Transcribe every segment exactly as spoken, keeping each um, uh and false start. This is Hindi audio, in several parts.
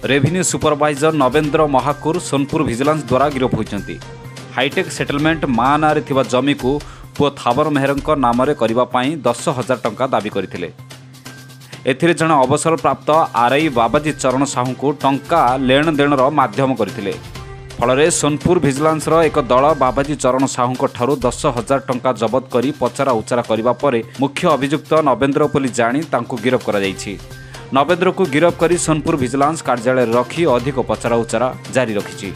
Revenue supervisor Navendra Mahakur Sonpur vigilance द्वारा गिरफ होती। हाईटेक सेटलमेंट मां ना जमी को पुओ थावर मेहर नाम करने दस हजार टंका दाबी करथिले। एथिरे जन अवसर प्राप्त आरआई बाबाजी चरण साहू को टंका लेन देणर माध्यम करथिले। फल सोनपुर विजिलेंस एक दल बाबाजी चरण साहू ठारू दस हजार टंका जबत कर पचरा उचरा करने पर मुख्य अभियुक्त नवेंद्र बोली जानी तांकु गिरफ करा जायछि। नवेंद्र को गिरफ कर सोनपुर विजिलेंस कार्यालय रखी अधिक पचरा उचरा जारी रखिछि।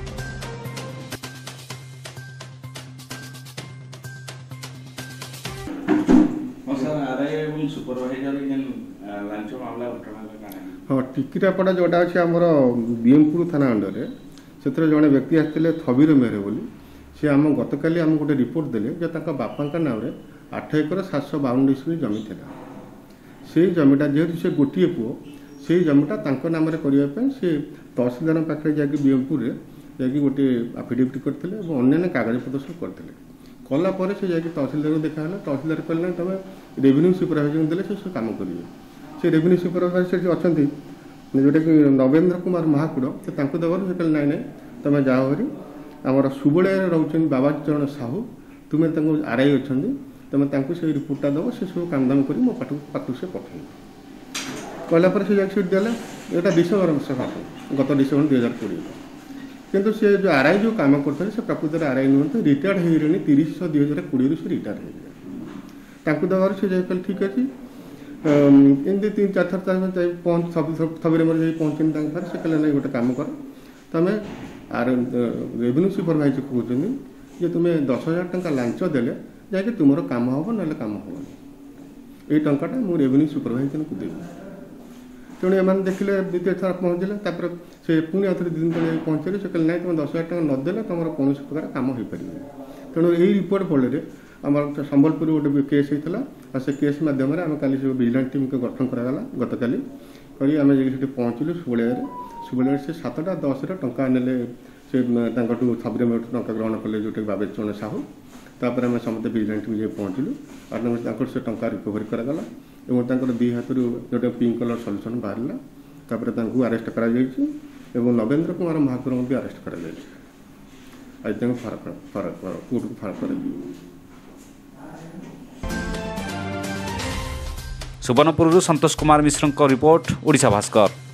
हाँ टिकिटापड़ा जोटा अच्छे आमर बीएमपुर थाना अंडर से जड़े व्यक्ति आसते थबीर मेहर बोली सी आम गतकाली आम गोटे रिपोर्ट देले जे ताका बापा नाम आठ एकर सात सौ बावन डिस्ट्रिक्ट जमी था। से जमीटा जेहेतु से गोटे पुओ से जमीटा तांको नाम करने से तहसीलदार पाखे जाकि बीएमपुर जाकि गोटे आफिडेविट करते अन्य कागज पत्र सब करते कलापर से जाकि तहसीलदार देखा तहसीलदार कहले तुम रेवेन्यू सुपरवाइजर देले से काम करेंगे। से रेवेन्यू सुपरवाइजर से अच्छा जोटा कि नवेंद्र कुमार महाकुड़ से देवर से कहले नाई नाई तुम जाओ हरी आमर सुबल रोच बाबाजी चरण साहू तुम्हें आरआई अच्छा तुम से रिपोर्टा दब से सब काम दाम कर मो पाख से पठे कहलापर से जाकि देला यहाँ डिसेम्बर मास गत डिसेम्बर दुई हजार कोड़े किंतु से जो आरआई जो काम करते से प्रकृत में आरआई नुहत रिटायर्ड हो तीस दुई हजार कोड़े से रिटायर हो देवर से कल ठीक अच्छे एमती तीन चार थर पहुँच थबीर मेरे पहुँचनी से कहले ना गोटे कम कर तुम आर रेवेन्यू सुपरवाइजर कहते जे तुम्हें दस हजार टंका लांच देले जाकि तुम कम हम ना कम हम ये टाटा मुझे रेवेन्यू सुपरवाइजर को देवी तेणु एम देखिले द्वितीय थर पहुँचले से पुणी आउे दिन तक पहुँचे से कहले ना तुम दस हजार टका नदेले तुम कौन प्रकार कम हो पार तेणु यही रिपोर्ट फल आम संबलपुर गोटे केस होता और से केस मध्यम आम कल सब विजिलेंस टीम को गठन कराला गतकाली करी आम जाकि पहुँचलु सुबलिया सुबलिया से सातटा दस टंका ने से थबीर मेहर टंका ग्रहण कले जो बाबाजी चरण साहू तापर आम समस्त विजिलेंस टीम जाए पहुँचलु और से टंका रिकवरी कराला और दी हाथ जो पिंक कलर सल्यूसन बाहर तापर अरेस्ट करा नवेंद्र कुमार महाकुर भी अरेस्ट करा आज फरक फरक कोर्ट को फरक कर सुवर्णपुर संतोष कुमार मिश्र रिपोर्ट ओडिशा भास्कर।